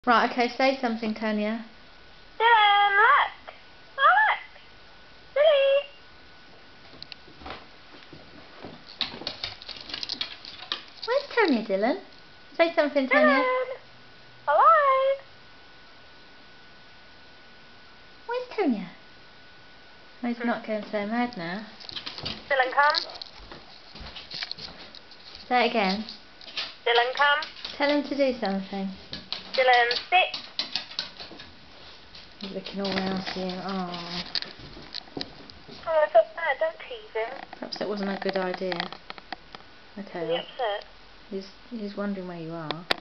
Right, okay, say something, Tanya. Dylan, look! Look! Lily! Where's Tanya, Dylan? Say something, Tanya. Dylan! Hello? Where's Tanya? Oh, he's not going so mad now. Dylan, come. Say it again. Dylan, come. Tell him to do something. Dylan, sit. He's looking all round for you. Oh. Oh, it's so bad. Don't tease him. Perhaps that wasn't a good idea. Is Okay. he upset? He's wondering where you are.